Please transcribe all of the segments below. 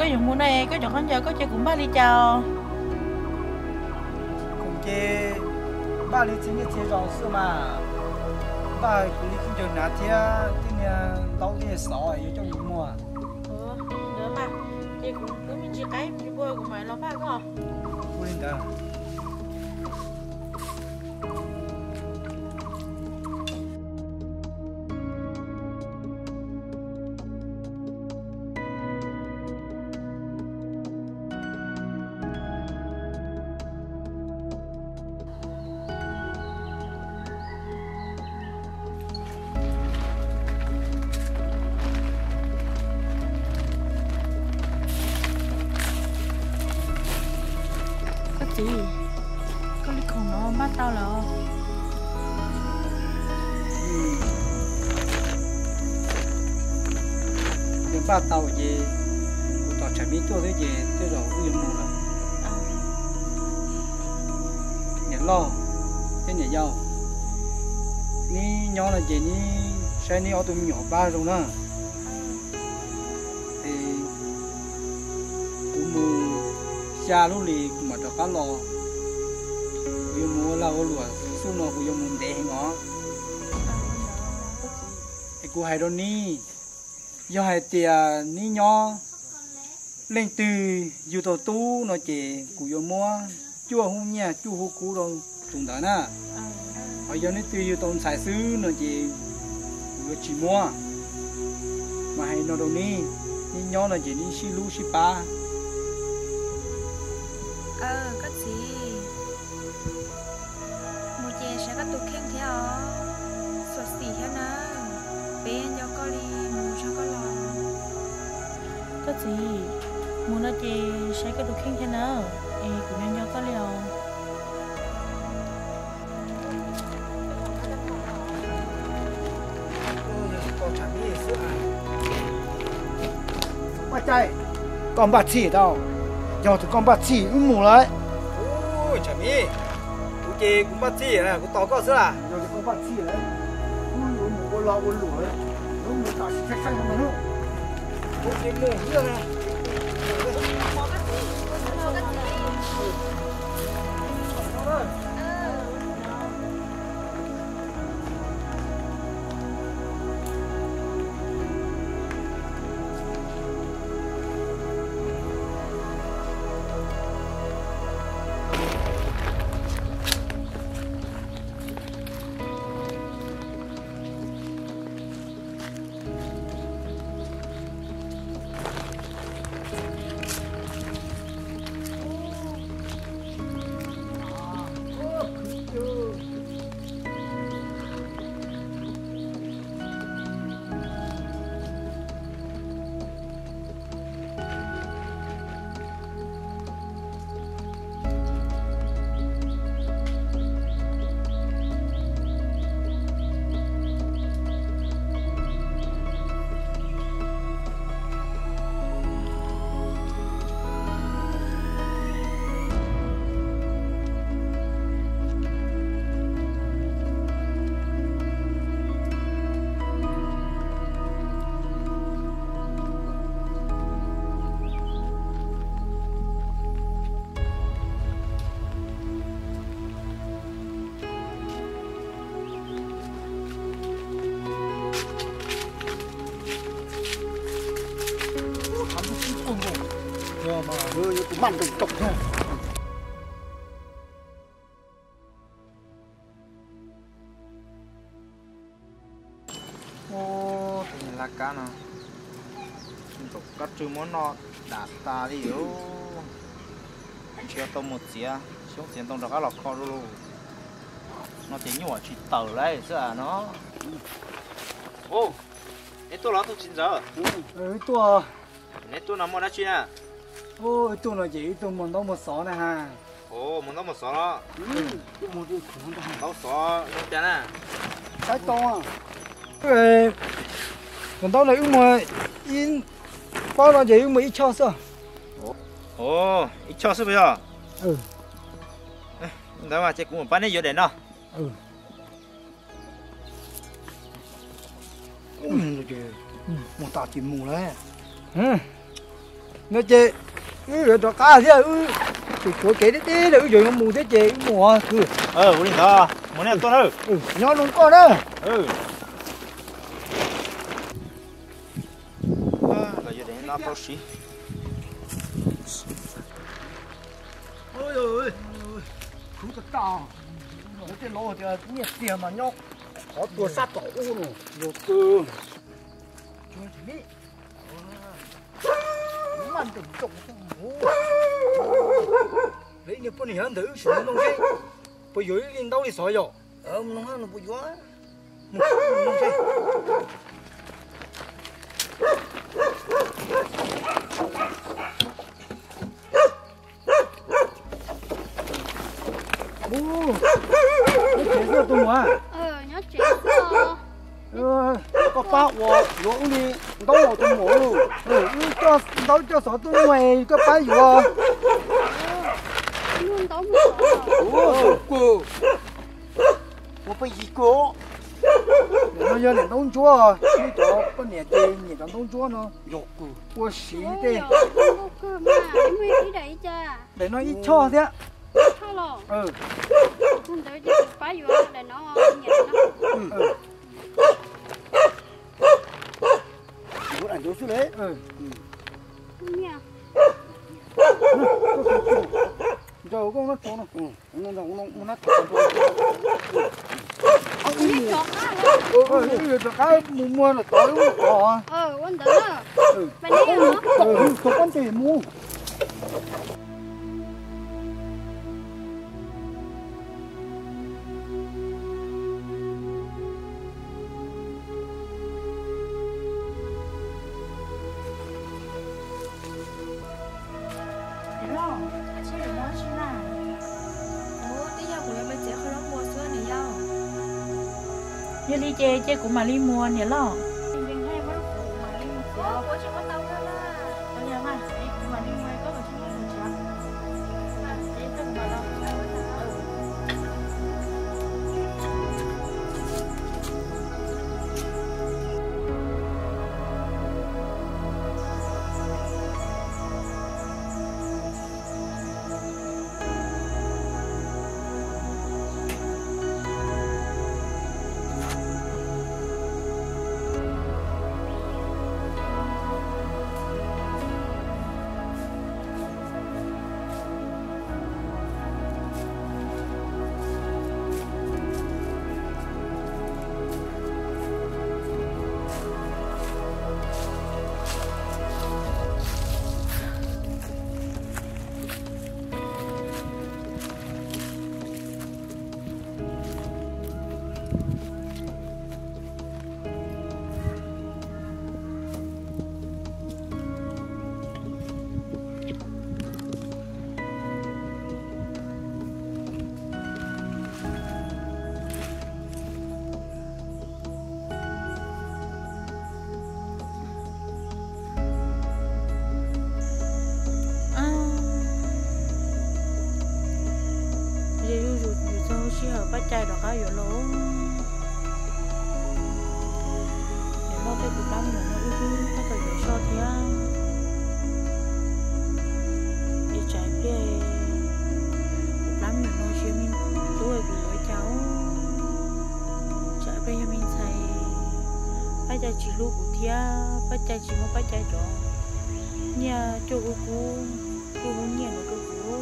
có dùng mua này có chọn con giờ có chơi cũng ba đi chào cũng chơi ba đi chính cái chơi rong sự mà ba cũng đi chơi nát thế thế này lâu thế sỏi cho dùng mua nữa mà chị cũng cứ mình chỉ cái mình bơi của mày lo ba có vui lên đó chị có đi còn nó bắt tao là những ba tàu gì của tàu chạy biết tôi thế gì tôi rồi cũng dùng mua nhà lo cái nhà giàu ní nhỏ là gì ní sai ní ô tô nhỏ ba rồi đó thì cũng mua xa lúc lì mà cho cá lò dùng mua là ô lúa xuống nó cũng dùng mua để ngó thì cũng hay đâu ní do hai tiền ní nhỏ lên từ dù tàu tu nó chỉ cũng dùng mua chua không nha chua hú cú đâu tụng đó nè ở giờ ní từ dù tàu xài xứ nó chỉ mua mà hay nó đâu ní nhỏ là chỉ ní xí lú xí ba có gì một chè sẽ có tụ khen thế à sốt xì thế nào bên cho có đi mua cho có lò có gì muốn nói chị sẽ có được khen thế nào cũng nhân cho có liều ba chạy còn bà chỉ đâu giờ thì con bắt chỉ mù đấy ôi chả mi cụ chị cũng bắt chỉ này cũng tỏ có sữa à giờ thì con bắt chỉ đấy ui mù lo lụi đấy nó mù ta sẽ xanh không nữa cụ chị mù nữa này mà hơi cũng mặn đồng cọc thôi ô thì là cá nào tục cắt trừ món nọ đạt ta đi yếu chưa tôm một xía xuống tiền tôm được cá lọc kho luôn nó chỉ nhỏ chỉ tờ đấy chứ à nó ô cái tôi nó tôi chín giờ tôi cái tôi nằm ở đó chưa à ôi tôi nói gì tôi muốn đâu một xó này ha ồ muốn đâu một xó đó tôi muốn đi xuống đó đâu xó đâu tiền à cái to còn đâu này mà in bao là gì mà ít cho sao ồ ít cho sao bây giờ đó mà chị cũng một bán đấy vô đến đó một tạt chỉ mù đấy nó chơi rồi đó cá thế thì có cái đấy là rồi nó mù thế chơi mùa cứ uống đi thôi muốn ăn con nhỏ luôn con đó là giờ đến nó có xí ôi ơi khu thật to nó cái lô thì cũng nhiệt tiền mà nhóc có tua sát tổ luôn nhiều tư chơi chỉ biết ăn từng trồng đấy như con này hơn thử xuống nông xây bây giờ lên đâu đi sỏi rồi nông hơn nó bây giờ nông xây nó chết rồi tôi mà nó chết rồi có bao của lỗ đi đâu mà tôi mổ luôn cho đâu cho sợ tôi ngoài có bao gì à luôn đâu mà cô bây gì cô nó giờ này đông chúa đi cho con nhà tiền nhà con đông chúa nó dọc cô xí thế cơ mà em đi đấy cha để nó ít cho thế thôi rồi không tới chứ phải vô để nó nhẹ nó muốn ăn chút đấy nha rồi con nó cho nó nó cái mua là tối luôn quan tâm đó bạn đi hả có con tiền mua như đi chơi cũng mà đi mua nhỉ lo bắt chạy được cái gì luôn để lo cái cuộc sống này nó có thể dễ so thì để chạy về cuộc sống này nó chỉ mình tôi với cháu chạy về cho mình xài bắt chạy chỉ lúc của thia bắt chạy chỉ một bắt chạy đó nhà chỗ cô nhà nó chỗ cô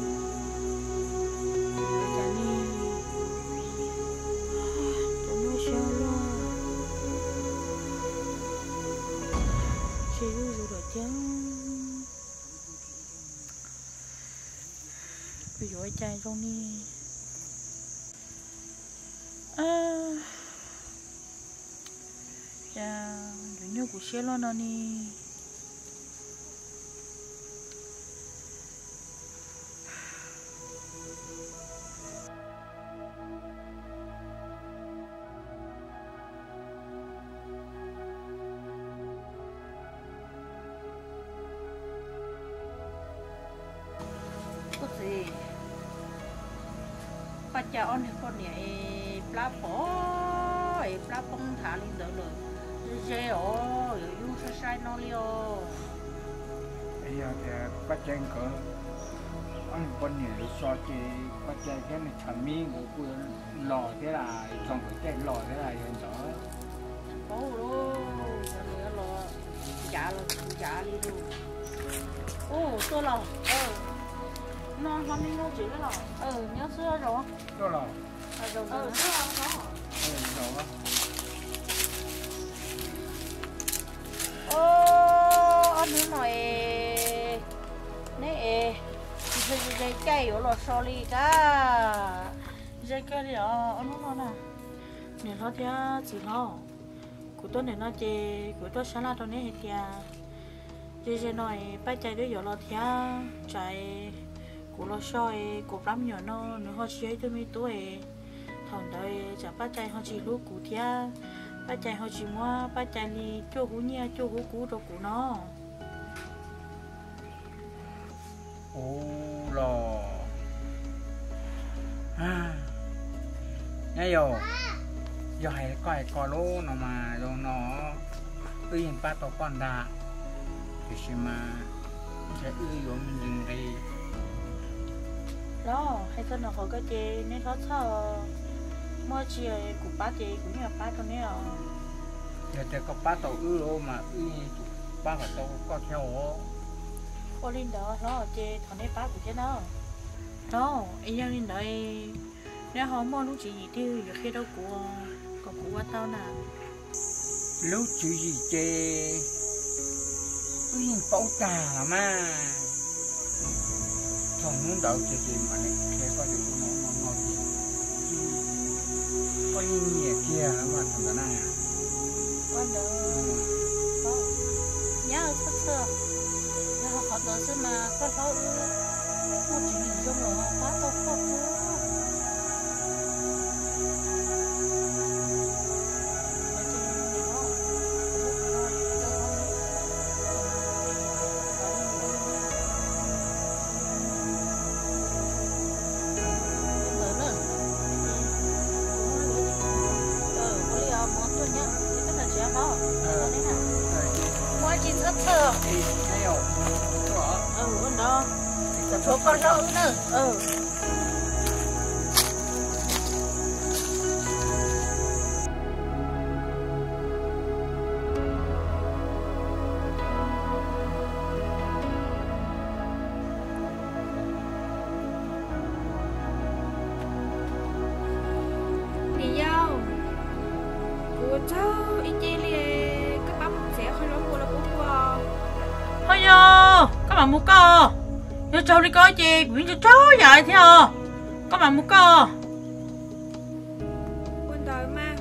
bây giờ chạy trong đi cha đứa nhóc của xe lo nó đi bắt cha on hay con này plá phổ plá bông thả lên đỡ rồi dễ ồ yêu sai sai nó liêu giờ thì bắt chân cỡ anh con này so thì bắt chân cái này chả mi của cô lò thế là trong cái lò thế là hiện đó ô lô giờ lò dạ đi luôn ô tôi lò nó không nên nó chỉ cái lò nhớ xưa rồi đó là rồi xưa đó đó ô anh nữa nói nè dây cây ở lò xò li cả dây cây đi anh nó nè nè nó thì chỉ lo của tôi này nó chơi của tôi sáng là tôi này thì dây nói bây giờ đứa giờ lo thì chạy của lo soi của lắm nhỏ nó họ chơi tôi mấy tuổi thằng đời chả bây giờ họ chỉ lúc của thì bây giờ họ chỉ mua bây giờ đi chỗ hú nhia chỗ hú cũ đồ của nó ô lò nhá yo giờ hay coi lô nó mà rồi nó uy hiểm ba tổ con đà thì xem mà sẽ uy của mình đây đó hay sao nó có cái gì nên nó sợ mua chia của ba chị cũng như ba con này giờ thì có ba tổ uy lô mà uy ba cái tổ có theo ô linh đó nó chơi thằng này ba của thế nó đó anh em linh đấy nếu họ mua lúc gì thì khi đâu của tao nè lúc chữ gì chê uy hiểm bảo trà mà thằng muốn đậu chị mà này sẽ có được nó gì có nhiều kia mà thằng đó này con đó nhớ thật sự nhớ họ đó xem mà có lâu nó chỉ nhìn trong rồi họ quá to không số con lâu nữa đi dâu của cháu ít chơi liền các bác sẽ không nói mua là cũng qua thôi vô các bạn mua co cho cháu đi coi chị quyển cho cháu vậy thế các bạn mua co quân đời mà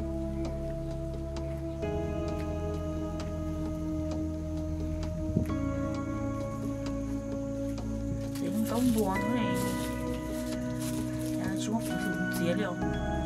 chị không có buồn thế này chúng nó cũng dùng dĩa liệu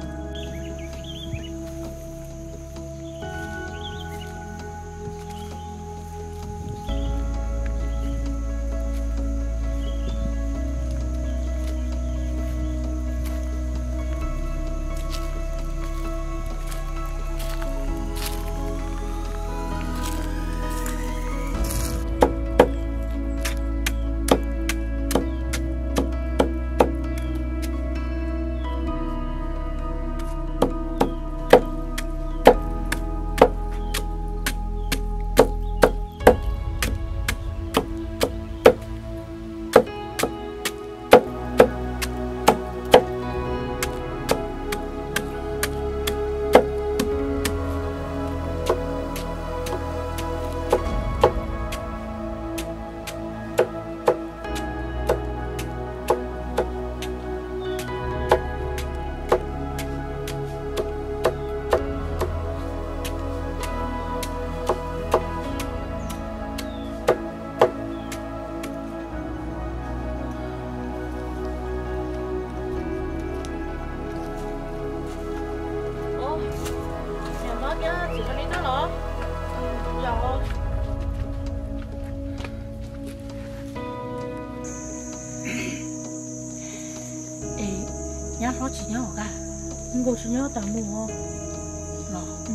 nhá nó chỉ nhớ cả nhưng cô chỉ nhớ tao mua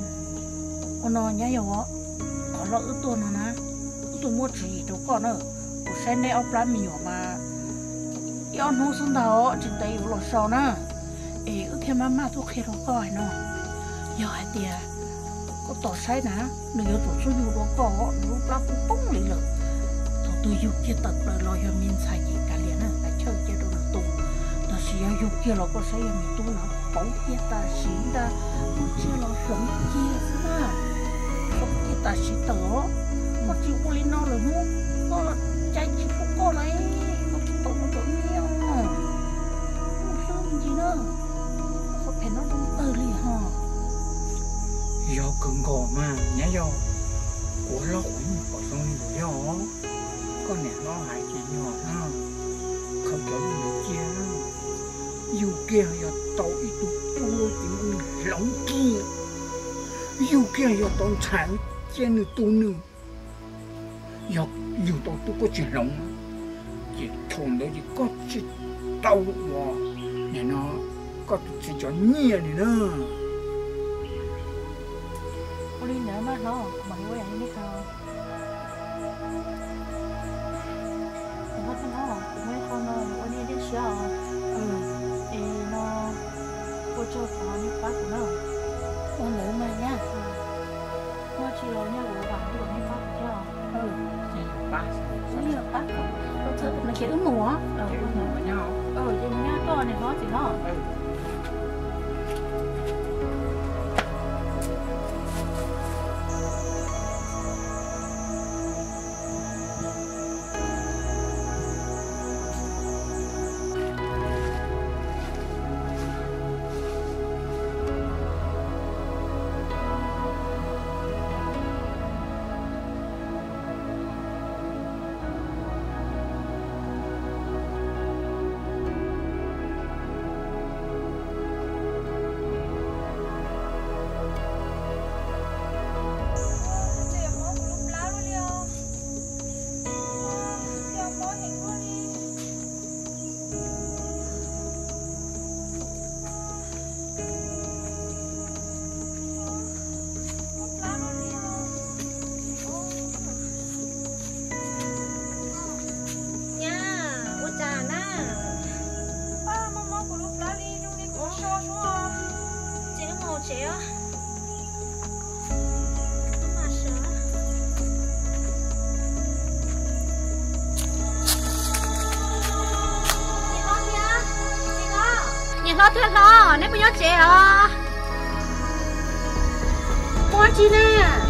nó nhá yếu có lo ước tuần nó nè ước tuần mua chỉ đâu còn nữa của xe này ông plá mình nhỏ mà yêu nó xuống đó trên tay yêu lọ sò nè ê ước thêm mà thuốc khi nó coi nó yêu hai tia có tỏ sai nè nếu yêu tổ số yêu đó có lúc lá cũng bung lại rồi tao tôi yêu kia tật rồi lo yêu mình xài gì cả liền á tại chơi chơi đồ tù tao chỉ yêu kia nó có sai yêu mình tu nó bấu kia ta xí ta không chia nó sống kia nữa sống kia ta xí tớ có chịu có lên nó rồi nó có trái chịu có đấy có tao nó tao nhiều không sao gì nữa có phải nó đúng liền hả do cứng gò mà nhá do của lỗi của xong rồi do con này nó hại chị nhỏ nó không có được chia nó dù kia do tao ít tu tiếng lỏng kia dù kia do tao sản trên tu nữa do dù tao tu có chuyện lỏng chỉ thôn đó chỉ có chỉ tao vào này nó có chỉ cho nhẹ này nữa đi nữa mà nó bằng cái này biết không nó thân nó cũng mấy con nó đi đến sữa thì nó cô cho nó đi bắt của nó nữ mà nhá nó chỉ là nhá của bạn đi đi bắt cho bắt như là bắt nó thử nó kiểu mùa nhau nhưng nhá con này nó thì nó chị á mà sợ nhà nó thế nó nếu bây giờ chị à qua chi nè